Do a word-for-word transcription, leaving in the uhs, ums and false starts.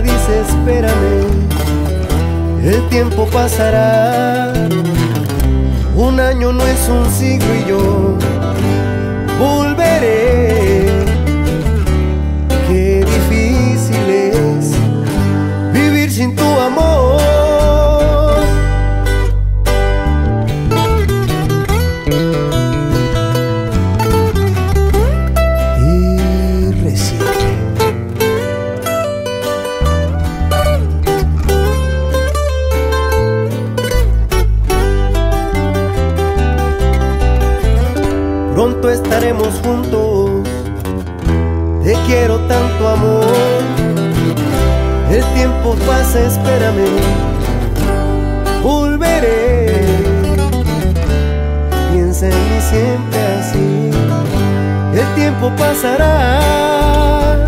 dice espérame, el tiempo pasará. Un año no es un siglo y yo volveré. Qué difícil es vivir sin tu amor. Pronto estaremos juntos, te quiero tanto amor. El tiempo pasa, espérame, volveré. Piensa en mí siempre así, el tiempo pasará.